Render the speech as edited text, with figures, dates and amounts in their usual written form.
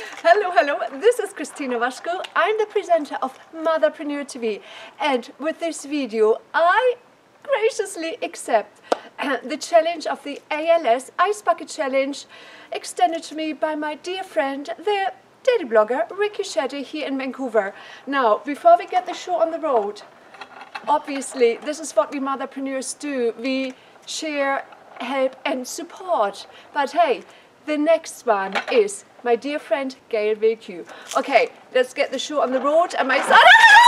Hello, this is Christina Waschko. I'm the presenter of Motherpreneur TV, and with this video I graciously accept the challenge of the ALS Ice Bucket Challenge extended to me by my dear friend, the daily blogger Ricky Shetty here in Vancouver. Now, before we get the show on the road, obviously this is what we Motherpreneurs do. We share, help and support. But hey, the next one is my dear friend Gail Wilke. Okay, let's get the show on the road. Am I excited?